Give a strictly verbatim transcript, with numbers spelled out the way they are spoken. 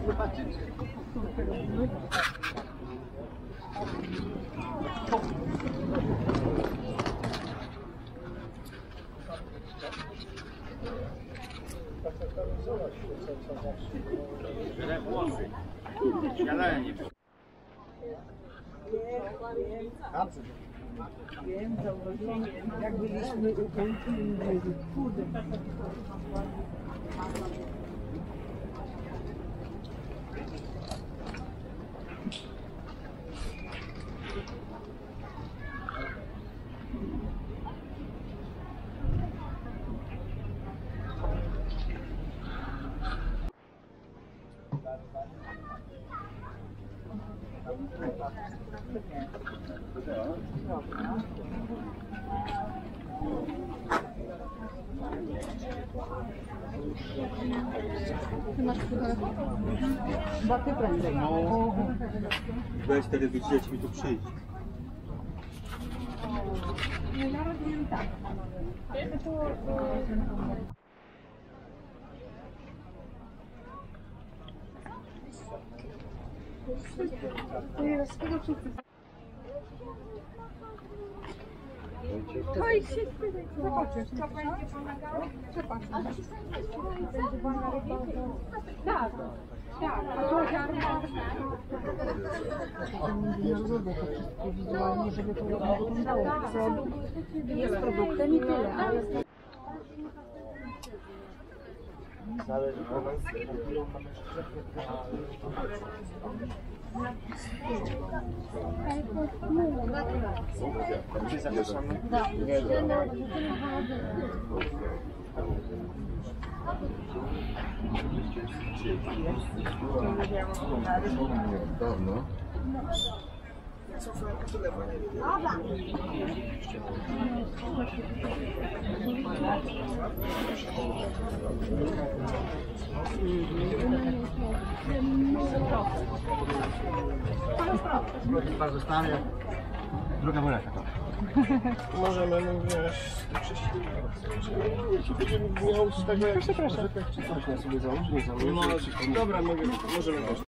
zobaczyć. Śniadanie. Wiem, zauważyłem, jak byliśmy u końca i kurde. Ty masz telefon? Chyba ty prędzej. No. Weź wtedy być dziećmi tu przyjść. Nie, ja rozumiem tak. To jest z tego wszyscy. To i się zobaczysz, co będzie pomagało? Zobaczysz. Będzie pomagało. Tak, tak. A to ziarno. Narodowe to wszystko wizualnie, żeby to ładnie wyglądało. Produkt jest produktem i tyle. Ale Zależy od nas. Gdzie zapraszamy? Dawno. Bardzo stanie. Druga boleka to. Możemy również prześcigać. Będziemy miał z tego jakiś pożytek czy coś na sobie założyć, nie założyć. No, dobra, mogę, możemy też.